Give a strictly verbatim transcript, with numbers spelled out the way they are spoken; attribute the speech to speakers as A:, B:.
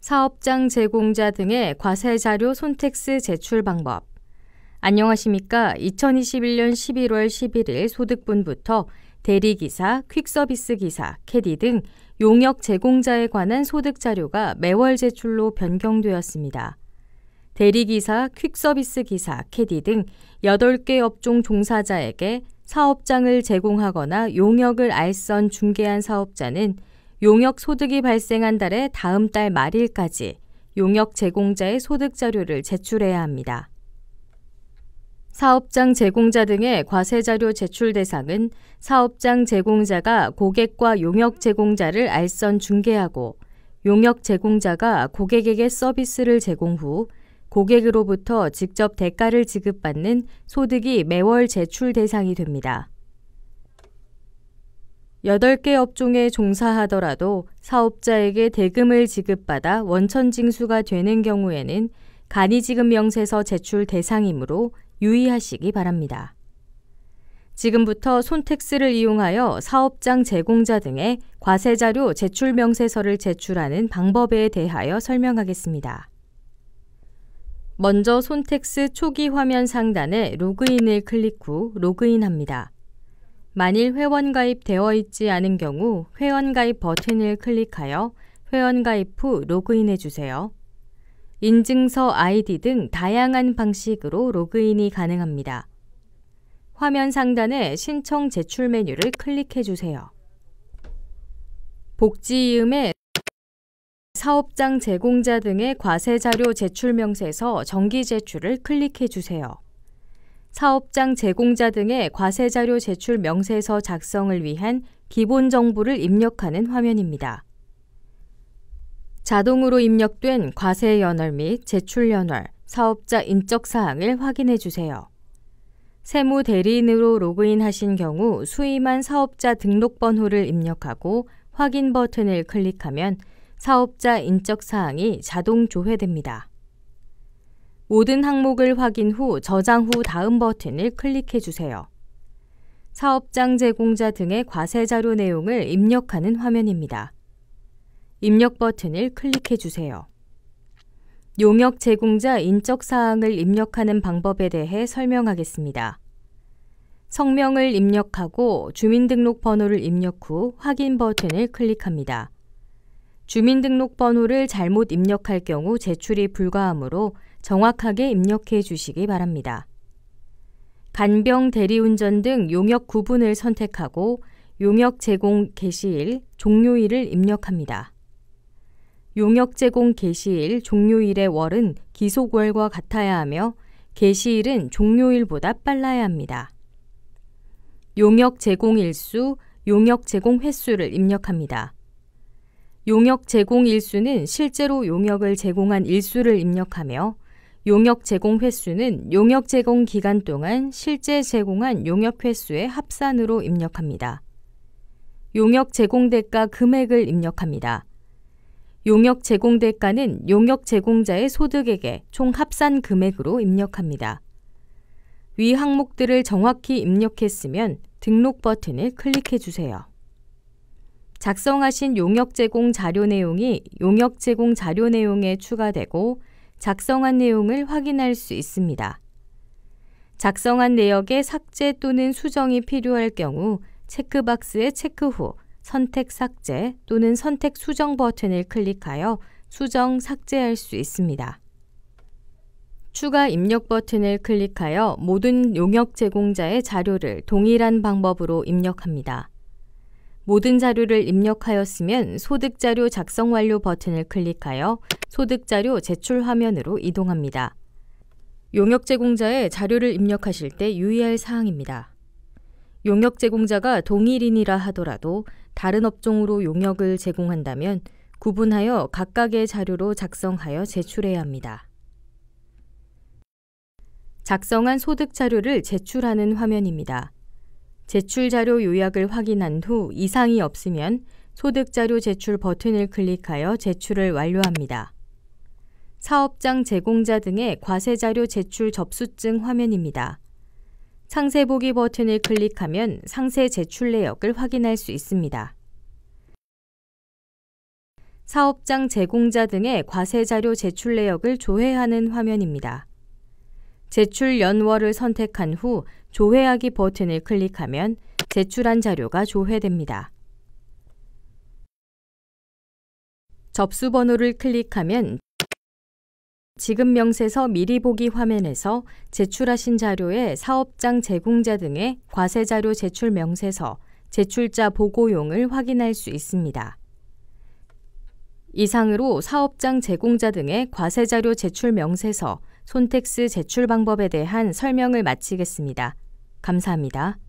A: 사업장 제공자 등의 과세자료 손택스 제출 방법. 안녕하십니까. 이천이십일 년 십일월 십일일 소득분부터 대리기사, 퀵서비스 기사, 캐디 등 용역 제공자에 관한 소득자료가 매월 제출로 변경되었습니다. 대리기사, 퀵서비스 기사, 캐디 등 여덟 개 업종 종사자에게 사업장을 제공하거나 용역을 알선 중개한 사업자는 용역 소득이 발생한 달의 다음 달 말일까지 용역 제공자의 소득자료를 제출해야 합니다. 사업장 제공자 등의 과세자료 제출 대상은 사업장 제공자가 고객과 용역 제공자를 알선 중개하고 용역 제공자가 고객에게 서비스를 제공 후 고객으로부터 직접 대가를 지급받는 소득이 매월 제출 대상이 됩니다. 여덟 개 업종에 종사하더라도 사업자에게 대금을 지급받아 원천징수가 되는 경우에는 간이지급 명세서 제출 대상이므로 유의하시기 바랍니다. 지금부터 손택스를 이용하여 사업장 제공자 등의 과세자료 제출 명세서를 제출하는 방법에 대하여 설명하겠습니다. 먼저 손택스 초기 화면 상단에 로그인을 클릭 후 로그인합니다. 만일 회원가입 되어 있지 않은 경우 회원가입 버튼을 클릭하여 회원가입 후 로그인해 주세요. 인증서 아이디 등 다양한 방식으로 로그인이 가능합니다. 화면 상단에 신청 제출 메뉴를 클릭해 주세요. 복지이음에 사업장 제공자 등의 과세자료 제출 명세서 정기 제출을 클릭해 주세요. 사업장 제공자 등의 과세자료 제출 명세서 작성을 위한 기본 정보를 입력하는 화면입니다. 자동으로 입력된 과세 연월 및 제출 연월, 사업자 인적 사항을 확인해 주세요. 세무 대리인으로 로그인하신 경우 수임한 사업자 등록번호를 입력하고 확인 버튼을 클릭하면 사업자 인적 사항이 자동 조회됩니다. 모든 항목을 확인 후 저장 후 다음 버튼을 클릭해 주세요. 사업장 제공자 등의 과세자료 내용을 입력하는 화면입니다. 입력 버튼을 클릭해 주세요. 용역 제공자 인적 사항을 입력하는 방법에 대해 설명하겠습니다. 성명을 입력하고 주민등록번호를 입력 후 확인 버튼을 클릭합니다. 주민등록번호를 잘못 입력할 경우 제출이 불가하므로 정확하게 입력해 주시기 바랍니다. 간병 대리운전 등 용역 구분을 선택하고 용역 제공 개시일, 종료일을 입력합니다. 용역 제공 개시일, 종료일의 월은 기속월과 같아야 하며 개시일은 종료일보다 빨라야 합니다. 용역 제공 일수, 용역 제공 횟수를 입력합니다. 용역 제공 일수는 실제로 용역을 제공한 일수를 입력하며 용역 제공 횟수는 용역 제공 기간 동안 실제 제공한 용역 횟수의 합산으로 입력합니다. 용역 제공 대가 금액을 입력합니다. 용역 제공 대가는 용역 제공자의 소득액의 총 합산 금액으로 입력합니다. 위 항목들을 정확히 입력했으면 등록 버튼을 클릭해 주세요. 작성하신 용역 제공 자료 내용이 용역 제공 자료 내용에 추가되고 작성한 내용을 확인할 수 있습니다. 작성한 내역의 삭제 또는 수정이 필요할 경우 체크박스에 체크 후 선택 삭제 또는 선택 수정 버튼을 클릭하여 수정 삭제할 수 있습니다. 추가 입력 버튼을 클릭하여 모든 용역 제공자의 자료를 동일한 방법으로 입력합니다. 모든 자료를 입력하였으면 소득자료 작성 완료 버튼을 클릭하여 소득자료 제출 화면으로 이동합니다. 용역 제공자의 자료를 입력하실 때 유의할 사항입니다. 용역 제공자가 동일인이라 하더라도 다른 업종으로 용역을 제공한다면 구분하여 각각의 자료로 작성하여 제출해야 합니다. 작성한 소득자료를 제출하는 화면입니다. 제출자료 요약을 확인한 후 이상이 없으면 소득자료 제출 버튼을 클릭하여 제출을 완료합니다. 사업장 제공자 등의 과세자료 제출 접수증 화면입니다. 상세 보기 버튼을 클릭하면 상세 제출 내역을 확인할 수 있습니다. 사업장 제공자 등의 과세자료 제출 내역을 조회하는 화면입니다. 제출 연월을 선택한 후 조회하기 버튼을 클릭하면 제출한 자료가 조회됩니다. 접수 번호를 클릭하면 지급 명세서 미리 보기 화면에서 제출하신 자료의 사업장 제공자 등의 과세자료 제출 명세서, 제출자 보고용을 확인할 수 있습니다. 이상으로 사업장 제공자 등의 과세자료 제출 명세서, 손택스 제출 방법에 대한 설명을 마치겠습니다. 감사합니다.